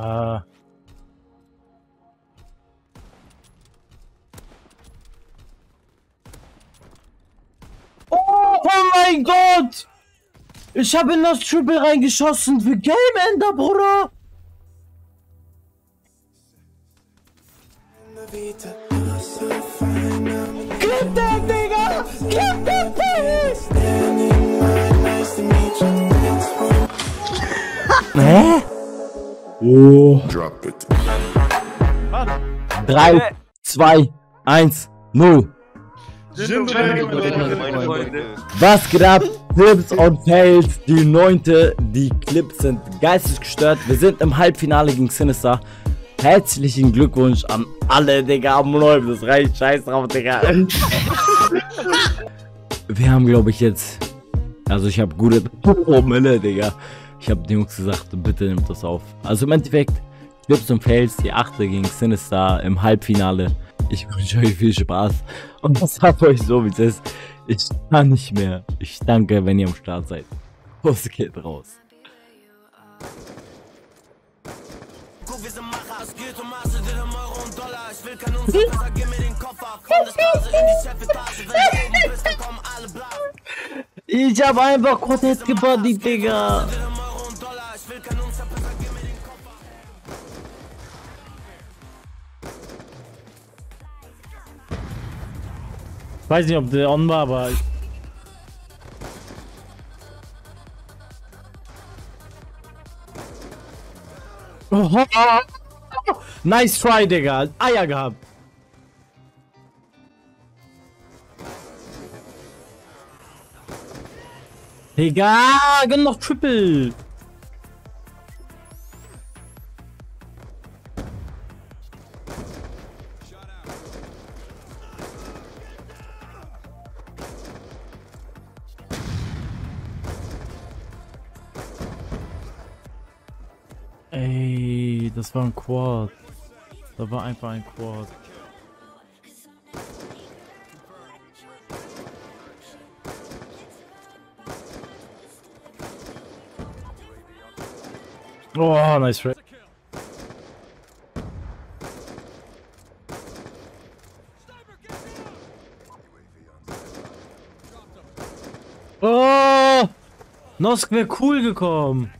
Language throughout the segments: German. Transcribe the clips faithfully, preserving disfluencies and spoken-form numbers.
Ah. Oh, oh mein Gott! Ich habe in das Triple reingeschossen für Game Ender, Bruder! Clip den, Digga! Clip den, Hä? Oh. Drop it. drei, zwei, eins, null. Was geht ab? Tipps und Fails, die neunte. Die Clips sind geistesgestört. Wir sind im Halbfinale gegen Sinister. Herzlichen Glückwunsch an alle, Digga. Das reicht, scheiß drauf, Digga. Wir haben, glaube ich, jetzt... Also ich habe gute Promille, Digga. Ich habe den Jungs gesagt, bitte nimmt das auf. Also im Endeffekt, Clips und Fails, die achte gegen Sinister im Halbfinale. Ich wünsche euch viel Spaß und das sagt euch so, wie es ist. Ich kann nicht mehr. Ich danke, wenn ihr am Start seid. Los geht raus. Guck, wir sind Macher, es geht um Maße, den Euro und Dollar. Ich will kein Unser, besser gib mir den Koffer. Komm, das Phase in die Chefetage, wenn du oben bist, dann kommen alle blau. Ich hab einfach Quartett gebodigt, Digga. Weiß nicht, ob der on war, aber... Oh, nice try, Digga. Eier gehabt. Digga, gönn noch Triple. Ey, das war ein Quad. Da war einfach ein Quad. Oh, nice try. Oh! Nosk wäre cool gekommen.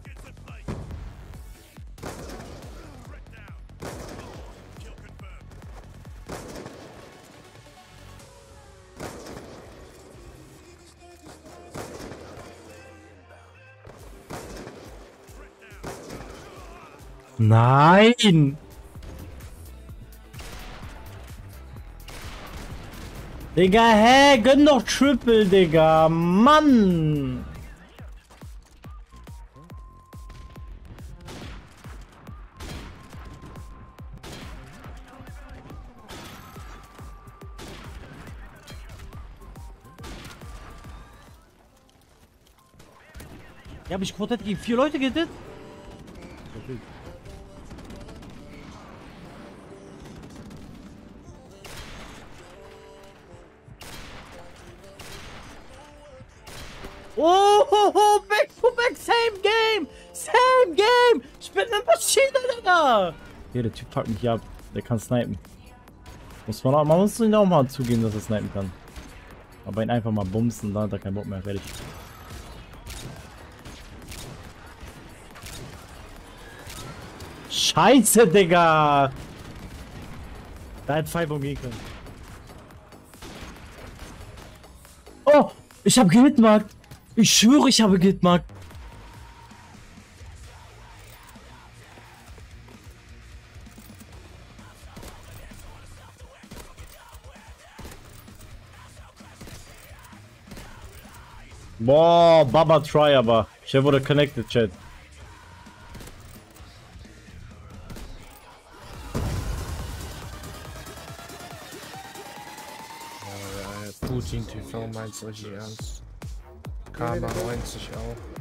Nein! Digga, hä? Gönn doch Triple, Digga! Mann! Ja, hab ich Quartett gegen vier Leute gehittet? Oh, ho, ho, back to back, same game! Same game! Ich bin eine Maschine, Digga! Ja, der Typ fuckt mich ab. Der kann snipen. Muss man auch, man muss ihn auch mal zugeben, dass er snipen kann. Aber ihn einfach mal bumsen, dann hat er keinen Bock mehr. Fertig. Scheiße, Digga! Da hat Five umgehen können. Oh! Ich hab gehitmarkt! Ich schwöre, ich habe gehitmarkt! Boah, Baba try aber. Ich wurde connected, Chat. Putin T V meint solche ernst. Karma neunzig auch.